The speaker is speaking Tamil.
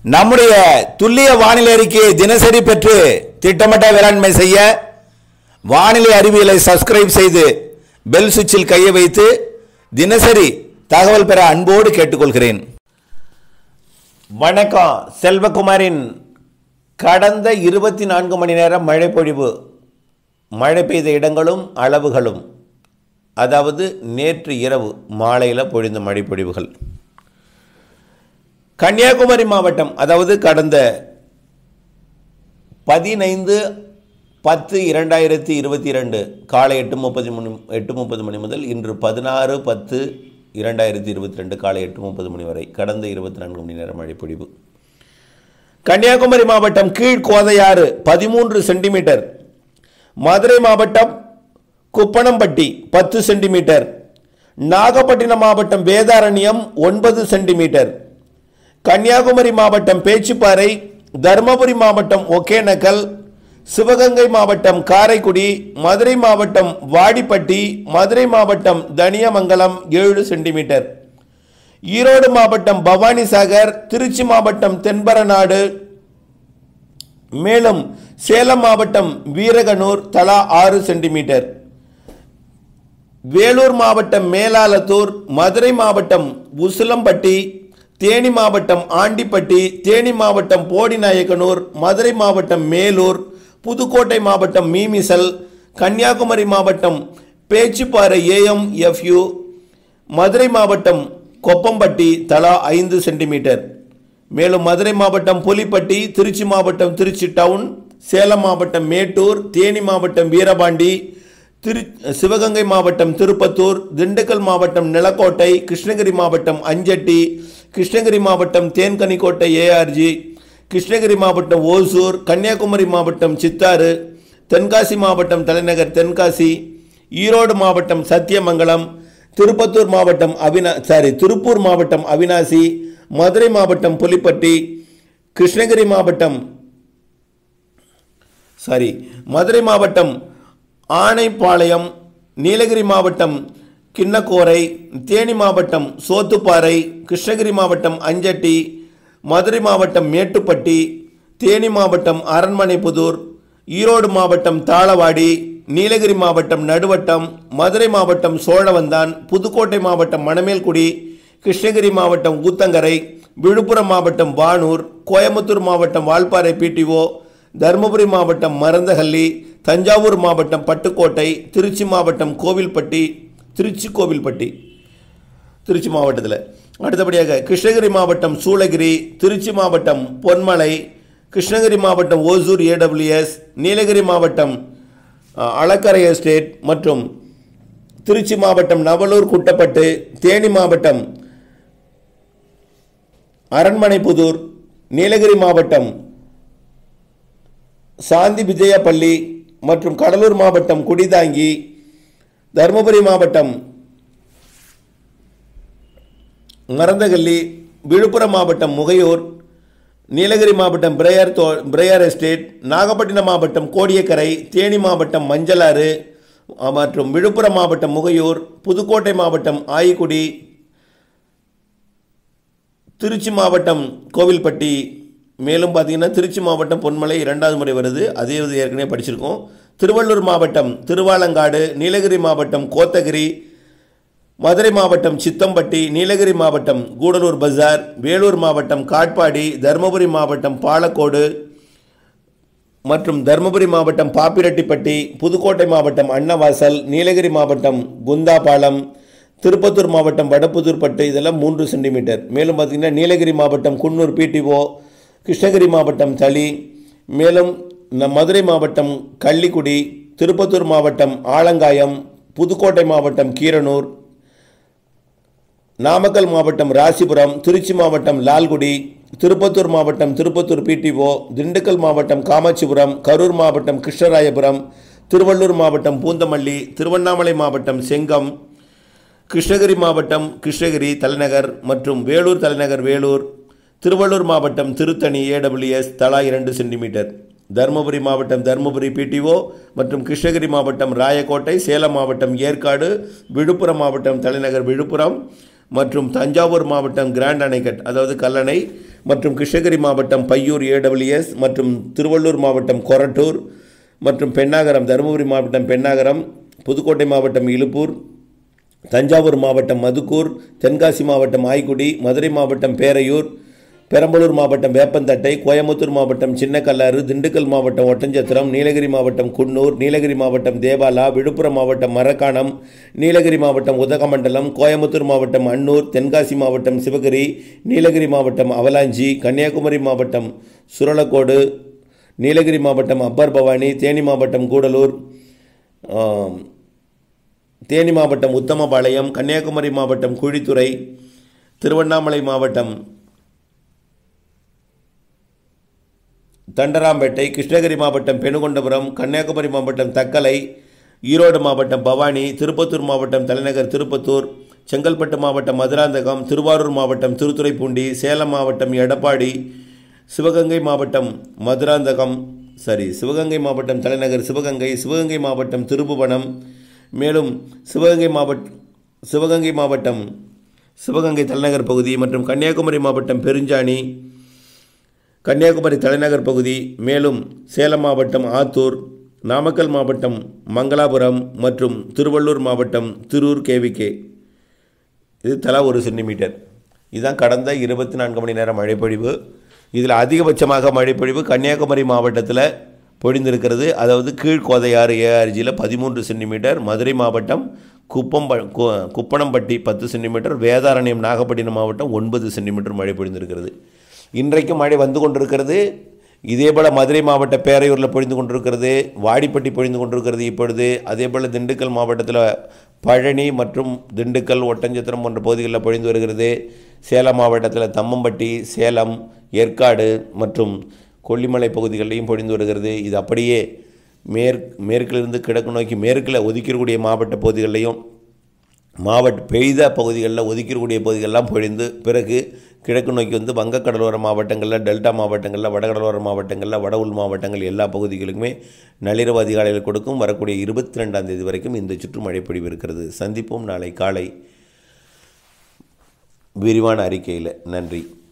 நம்முடைய துல்லிய வானிலை அறிக்கையை தினசரி பெற்று திட்டமிட்ட வேளாண்மை செய்ய வானிலை அறிவியலை சப்ஸ்கிரைப் செய்து பெல் சுவிட்சில் கையை வைத்து தினசரி தகவல் பெற அன்போடு கேட்டுக்கொள்கிறேன். வணக்கம். செல்வகுமாரின் கடந்த 24 மணி நேரம் மழைப்பொழிவு, மழை பெய்த இடங்களும் அளவுகளும், அதாவது நேற்று இரவு மாலையில் பொழிந்த மழைப்பொழிவுகள். கன்னியாகுமரி மாவட்டம், அதாவது கடந்த 15/10/2022 காலை 8:30 மணி முதல் இன்று 16/10/2022 காலை 8:30 மணி வரை கடந்த 24 மணி நேரம் மழைப்பொழிவு. கன்னியாகுமரி மாவட்டம் கீழ்கோதையாறு 13 சென்டிமீட்டர், மதுரை மாவட்டம் குப்பனம்பட்டி 10 சென்டிமீட்டர், நாகப்பட்டினம் மாவட்டம் வேதாரண்யம் 9 சென்டிமீட்டர், கன்னியாகுமரி மாவட்டம் பேச்சிப்பாறை, தருமபுரி மாவட்டம் ஒகேனக்கல், சிவகங்கை மாவட்டம் காரைக்குடி, மதுரை மாவட்டம் வாடிப்பட்டி, மதுரை மாவட்டம் தனியமங்கலம் 7 சென்டிமீட்டர், ஈரோடு மாவட்டம் பவானிசாகர், திருச்சி மாவட்டம் தென்பரநாடு, மேலும் சேலம் மாவட்டம் வீரகனூர் தலா 6 சென்டிமீட்டர், வேலூர் மாவட்டம் மேலாலத்தூர், மதுரை மாவட்டம் உசிலம்பட்டி, தேனி மாவட்டம் ஆண்டிப்பட்டி, தேனி மாவட்டம் போடிநாயக்கனூர், மதுரை மாவட்டம் மேலூர், புதுக்கோட்டை மாவட்டம் மீமிசல், கன்னியாகுமரி மாவட்டம் பேச்சிப்பாறை AMFU, மதுரை மாவட்டம் கொப்பம்பட்டி தலா 5 சென்டிமீட்டர், மேலும் மதுரை மாவட்டம் புலிப்பட்டி, திருச்சி மாவட்டம் திருச்சி டவுன், சேலம் மாவட்டம் மேட்டூர், தேனி மாவட்டம் வீரபாண்டி, சிவகங்கை மாவட்டம் திருப்பத்தூர், திண்டுக்கல் மாவட்டம் நிலக்கோட்டை, கிருஷ்ணகிரி மாவட்டம் அஞ்சட்டி, கிருஷ்ணகிரி மாவட்டம் தேன்கனிக்கோட்டை ARG, கிருஷ்ணகிரி மாவட்டம் ஓசூர், கன்னியாகுமரி மாவட்டம் சித்தாறு, தென்காசி மாவட்டம் தலைநகர் தென்காசி, ஈரோடு மாவட்டம் சத்தியமங்கலம், திருப்பூர் மாவட்டம் அவினாசி, மதுரை மாவட்டம் புலிப்பட்டி, மதுரை மாவட்டம் ஆனைப்பாளையம், நீலகிரி மாவட்டம் கிண்ணக்கோரை, தேனி மாவட்டம் சோத்துப்பாறை, கிருஷ்ணகிரி மாவட்டம் அஞ்சட்டி, மதுரை மாவட்டம் மேட்டுப்பட்டி, தேனி மாவட்டம் அரண்மனைப்புதூர், ஈரோடு மாவட்டம் தாளவாடி, நீலகிரி மாவட்டம் நடுவட்டம், மதுரை மாவட்டம் சோழவந்தான், புதுக்கோட்டை மாவட்டம் மணமேல்குடி, கிருஷ்ணகிரி மாவட்டம் ஊத்தங்கரை, விழுப்புரம் மாவட்டம் வானூர், கோயம்புத்தூர் மாவட்டம் வால்பாறை PTO, தருமபுரி மாவட்டம் மருந்தகல்லி, தஞ்சாவூர் மாவட்டம் பட்டுக்கோட்டை, திருச்சி மாவட்டம் திருச்சி மாவட்டத்தில். அடுத்தபடியாக கிருஷ்ணகிரி மாவட்டம் சூளகிரி, திருச்சி மாவட்டம் பொன்மலை, கிருஷ்ணகிரி மாவட்டம் ஓசூர் AWS, நீலகிரி மாவட்டம் அளக்கரை எஸ்டேட் மற்றும் திருச்சி மாவட்டம் நவலூர் குட்டப்பட்டு, தேனி மாவட்டம் அரண்மனைப்புதூர், நீலகிரி மாவட்டம் சாந்தி விஜயப்பள்ளி மற்றும் கடலூர் மாவட்டம் குடிதாங்கி, தருமபுரி மாவட்டம் மருந்தகல்லி, விழுப்புரம் மாவட்டம் முகையூர், நீலகிரி மாவட்டம் பிரேயர் எஸ்டேட், நாகப்பட்டினம் மாவட்டம் கோடியக்கரை, தேனி மாவட்டம் மஞ்சளாறு மற்றும் விழுப்புரம் மாவட்டம் முகையூர், புதுக்கோட்டை மாவட்டம் ஆயிக்குடி, திருச்சி மாவட்டம் கோவில்பட்டி, மேலும் பார்த்தீங்கன்னா திருச்சி மாவட்டம் பொன்மலை 2வது முறை வருது, அதே ஏற்கனவே படிச்சிருக்கோம். திருவள்ளூர் மாவட்டம் திருவாலங்காடு, நீலகிரி மாவட்டம் கோத்தகிரி, மதுரை மாவட்டம் சித்தம்பட்டி, நீலகிரி மாவட்டம் கூடலூர் பஜார், வேலூர் மாவட்டம் காட்பாடி, தருமபுரி மாவட்டம் பாலக்கோடு மற்றும் தருமபுரி மாவட்டம் பாப்பிரெட்டிப்பட்டி, புதுக்கோட்டை மாவட்டம் அன்னவாசல், நீலகிரி மாவட்டம் குந்தாபாலம், திருப்பத்தூர் மாவட்டம் வடப்புதூர்பட்டு, இதெல்லாம் 3 சென்டிமீட்டர். மேலும் பார்த்தீங்கன்னா நீலகிரி மாவட்டம் குன்னூர் PTO, கிருஷ்ணகிரி மாவட்டம் தளி, மேலும் மதுரை மாவட்டம் கள்ளிக்குடி, திருப்பத்தூர் மாவட்டம் ஆலங்காயம், புதுக்கோட்டை மாவட்டம் கீரனூர், நாமக்கல் மாவட்டம் ராசிபுரம், திருச்சி மாவட்டம் லால்குடி, திருப்பத்தூர் மாவட்டம் திருப்பத்தூர் PTO, திண்டுக்கல் மாவட்டம் காமாட்சிபுரம், கரூர் மாவட்டம் கிருஷ்ணராயபுரம், திருவள்ளூர் மாவட்டம் பூந்தமல்லி, திருவண்ணாமலை மாவட்டம் செங்கம், கிருஷ்ணகிரி மாவட்டம் கிருஷ்ணகிரி தலைநகர் மற்றும் வேலூர் தலைநகர் வேலூர், திருவள்ளூர் மாவட்டம் திருத்தணி AWS தலா 2 சென்டிமீட்டர், தருமபுரி மாவட்டம் தருமபுரி PTO மற்றும் கிருஷ்ணகிரி மாவட்டம் ராயக்கோட்டை, சேலம் மாவட்டம் ஏற்காடு, விழுப்புரம் மாவட்டம் தலைநகர் விழுப்புரம், மற்றும் தஞ்சாவூர் மாவட்டம் கிராண்ட் அணைக்கட் அதாவது கல்லணை மற்றும் கிருஷ்ணகிரி மாவட்டம் பையூர் AWS மற்றும் திருவள்ளூர் மாவட்டம் கொரட்டூர் மற்றும் பெண்ணாகரம் தருமபுரி மாவட்டம் பெண்ணாகரம் புதுக்கோட்டை மாவட்டம் இலுப்பூர் தஞ்சாவூர் மாவட்டம் மதுக்கூர் தென்காசி மாவட்டம் ஆய்க்குடி மதுரை மாவட்டம் பேரையூர் பெரம்பலூர் மாவட்டம் வேப்பந்தட்டை கோயம்புத்தூர் மாவட்டம் சின்னக்கல்லாறு திண்டுக்கல் மாவட்டம் ஒட்டஞ்சத்திரம் நீலகிரி மாவட்டம் குன்னூர் நீலகிரி மாவட்டம் தேவாலா விழுப்புரம் மாவட்டம் மரக்காணம் நீலகிரி மாவட்டம் உதகமண்டலம் கோயம்புத்தூர் மாவட்டம் அன்னூர் தென்காசி மாவட்டம் சிவகிரி நீலகிரி மாவட்டம் அவலாஞ்சி கன்னியாகுமரி மாவட்டம் சுரலக்கோடு நீலகிரி மாவட்டம் அப்பர் பவானி தேனி மாவட்டம் கூடலூர் தேனி மாவட்டம் உத்தமபாளையம் கன்னியாகுமரி மாவட்டம் குழித்துறை திருவண்ணாமலை மாவட்டம் தண்டராம்பேட்டை கிருஷ்ணகிரி மாவட்டம் பெனுகொண்டபுரம் கன்னியாகுமரி மாவட்டம் தக்கலை ஈரோடு மாவட்டம் பவானி திருப்பத்தூர் மாவட்டம் தலைநகர் திருப்பத்தூர் செங்கல்பட்டு மாவட்டம் மதுராந்தகம் திருவாரூர் மாவட்டம் திருத்துறைப்பூண்டி சேலம் மாவட்டம் எடப்பாடி சிவகங்கை மாவட்டம் சிவகங்கை மாவட்டம் தலைநகர் சிவகங்கை மாவட்டம் திருப்புவனம் மேலும் சிவகங்கை மாவட்டம் சிவகங்கை தலைநகர் பகுதி மற்றும் கன்னியாகுமரி மாவட்டம் பெருஞ்சாணி கன்னியாகுமரி தலைநகர் பகுதி மேலும் சேலம் மாவட்டம் ஆத்தூர் நாமக்கல் மாவட்டம் மங்களாபுரம் மற்றும் திருவள்ளூர் மாவட்டம் திருூர் KVK இது தலா 1 சென்டிமீட்டர். இதுதான் கடந்த 24 மணி நேரம் மழைப்பொழிவு. இதில் அதிகபட்சமாக மழைப்பொழிவு கன்னியாகுமரி மாவட்டத்தில் பொழிந்திருக்கிறது. அதாவது கீழ்கோதையாறு ARGயில் 13 சென்டிமீட்டர், மதுரை மாவட்டம் குப்பனம்பட்டி 10 சென்டிமீட்டர், வேதாரண்யம் நாகப்பட்டினம் மாவட்டம் 9 சென்டிமீட்டர் மழை பொழிந்திருக்கிறது. இன்றைக்கும் மழை வந்து கொண்டிருக்கிறது. இதேபோல் மதுரை மாவட்ட பேரையூரில் பொழிந்து கொண்டிருக்கிறது, வாடிப்பட்டி பொழிந்து கொண்டிருக்கிறது இப்பொழுது. அதேபோல் திண்டுக்கல் மாவட்டத்தில் பழனி மற்றும் திண்டுக்கல் ஒட்டஞ்சத்திரம் போன்ற பகுதிகளில் பொழிந்து வருகிறது. சேலம் மாவட்டத்தில் தம்மம்பட்டி சேலம் ஏற்காடு மற்றும் கொல்லிமலை பகுதிகளிலையும் பொழிந்து வருகிறது. இது அப்படியே மேற்கிலிருந்து கிழக்கு நோக்கி மேற்கில் ஒதுக்கக்கூடிய மாவட்ட பகுதிகளிலையும் பெய்த பகுதிகளில் ஒதுக்கக்கூடிய பகுதிகளெல்லாம் பொழிந்து பிறகு கிழக்கு நோக்கி வந்து வங்கக்கடலோர மாவட்டங்களில் டெல்டா மாவட்டங்களில் வடகடலோர மாவட்டங்களில் வட உள் மாவட்டங்கள் எல்லா பகுதிகளுக்குமே நள்ளிரவு அதிகாலையில் கொடுக்கும். வரக்கூடிய 22ஆம் தேதி வரைக்கும் இந்த சுற்று மழைப்பொழிவு இருக்கிறது. சந்திப்போம் நாளை காலை விரிவான அறிக்கையில். நன்றி.